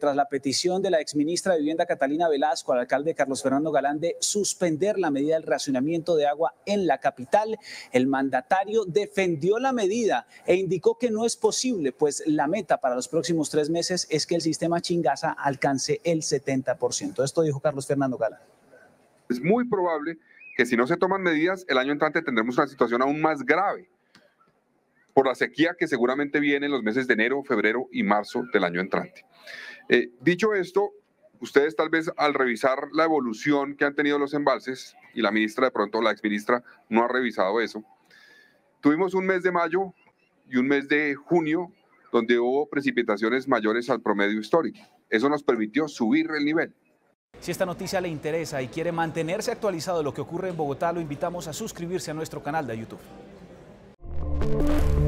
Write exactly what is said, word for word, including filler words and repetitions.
Tras la petición de la exministra de Vivienda Catalina Velasco al alcalde Carlos Fernando Galán de suspender la medida del racionamiento de agua en la capital, el mandatario defendió la medida e indicó que no es posible, pues la meta para los próximos tres meses es que el sistema Chingaza alcance el setenta por ciento. Esto dijo Carlos Fernando Galán. Es muy probable que si no se toman medidas, el año entrante tendremos una situación aún más grave por la sequía que seguramente viene en los meses de enero, febrero y marzo del año entrante. Eh, dicho esto, ustedes tal vez al revisar la evolución que han tenido los embalses, y la ministra de pronto, la exministra, no ha revisado eso, tuvimos un mes de mayo y un mes de junio donde hubo precipitaciones mayores al promedio histórico. Eso nos permitió subir el nivel. Si esta noticia le interesa y quiere mantenerse actualizado de lo que ocurre en Bogotá, lo invitamos a suscribirse a nuestro canal de YouTube.